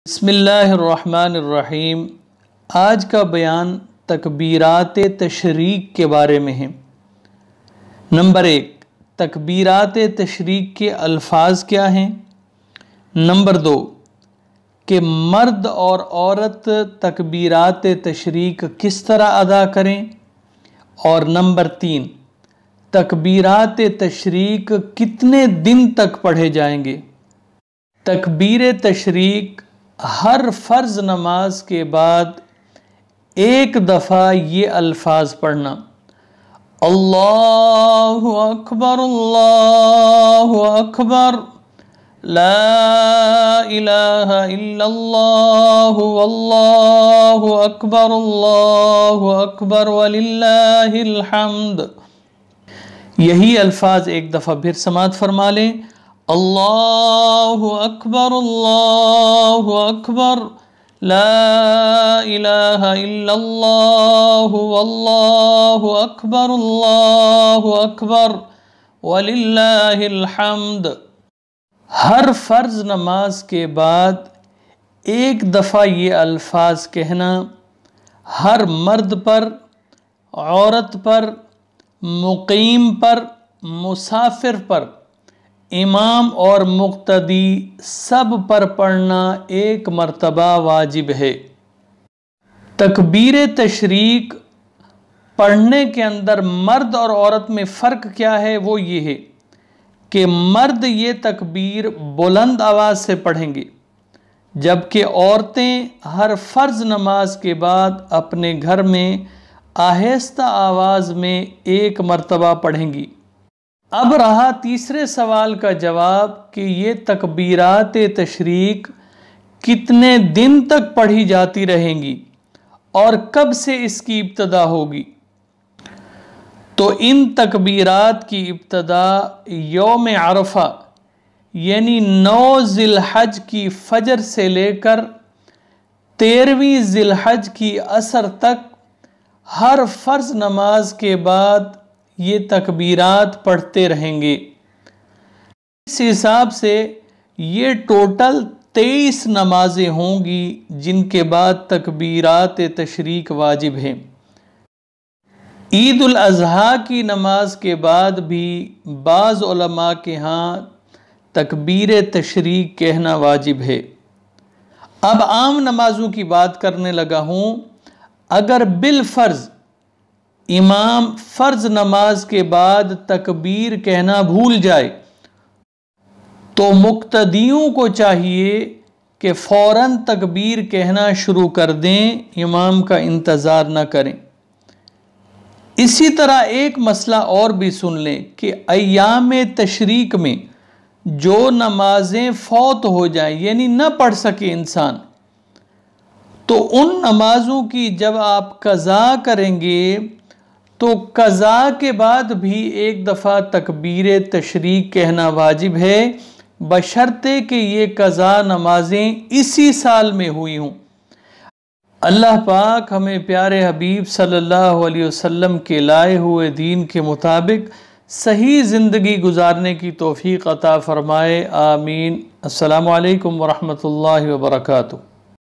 بسم اللہ الرحمن الرحیم۔ آج کا بیان تکبیرات تشریق کے بارے میں ہے۔ نمبر 1، تکبیرات تشریق کے الفاظ کیا ہیں؟ نمبر 2، کہ مرد اور عورت تکبیرات تشریق کس طرح ادا کریں؟ اور نمبر 3، تکبیرات تشریق کتنے دن تک پڑھے جائیں گے؟ تکبیر تشریق ہر فرض نماز کے بعد ایک دفعہ یہ الفاظ پڑھنا: اللہ اکبر اللہ اکبر، لا الہ الا اللہ واللہ اکبر وللہ الحمد۔ یہی الفاظ ایک دفعہ پھر سماعت فرما لیں: اللہ اکبر لا الہ الا اللہ واللہ اکبر وللہ الحمد۔ ہر فرض نماز کے بعد ایک دفعہ یہ الفاظ کہنا ہر مرد پر، عورت پر، مقیم پر، مسافر پر، امام اور مقتدی سب پر پڑھنا ایک مرتبہ واجب ہے۔ تکبیر تشریق پڑھنے کے اندر مرد اور عورت میں فرق کیا ہے؟ وہ یہ ہے کہ مرد یہ تکبیر بلند آواز سے پڑھیں گے، جبکہ عورتیں ہر فرض نماز کے بعد اپنے گھر میں آہستہ آواز میں ایک مرتبہ پڑھیں گی۔ اب رہا تیسرے سوال کا جواب کہ یہ تکبیرات تشریق کتنے دن تک پڑھی جاتی رہیں گی اور کب سے اس کی ابتدا ہوگی؟ تو ان تکبیرات کی ابتدا یوم عرفہ یعنی 9 ذی الحج کی فجر سے لے کر 13ویں ذی الحج کی عصر تک ہر فرض نماز کے بعد یہ تکبیرات پڑھتے رہیں گے۔ اس حساب سے یہ ٹوٹل 23 نمازیں ہوں گی جن کے بعد تکبیرات تشریق واجب ہیں۔ عید الاضحیٰ کی نماز کے بعد بھی بعض علماء کے ہاں تکبیر تشریق کہنا واجب ہے۔ اب عام نمازوں کی بات کرنے لگا ہوں۔ اگر بالفرض امام فرض نماز کے بعد تکبیر کہنا بھول جائے تو مقتدیوں کو چاہیے کہ فوراً تکبیر کہنا شروع کر دیں، امام کا انتظار نہ کریں۔ اسی طرح ایک مسئلہ اور بھی سن لیں کہ ایام تشریق میں جو نمازیں فوت ہو جائیں یعنی نہ پڑھ سکے انسان، تو ان نمازوں کی جب آپ قضا کریں گے تو قضا کے بعد بھی ایک دفعہ تکبیر تشریق کہنا واجب ہے، بشرطے کہ یہ قضا نمازیں اسی سال میں ہوئی ہوں۔ اللہ پاک ہمیں پیارے حبیب صلی اللہ علیہ وسلم کے لائے ہوئے دین کے مطابق صحیح زندگی گزارنے کی توفیق عطا فرمائے، آمین۔ السلام علیکم ورحمۃ اللہ وبرکاتہ۔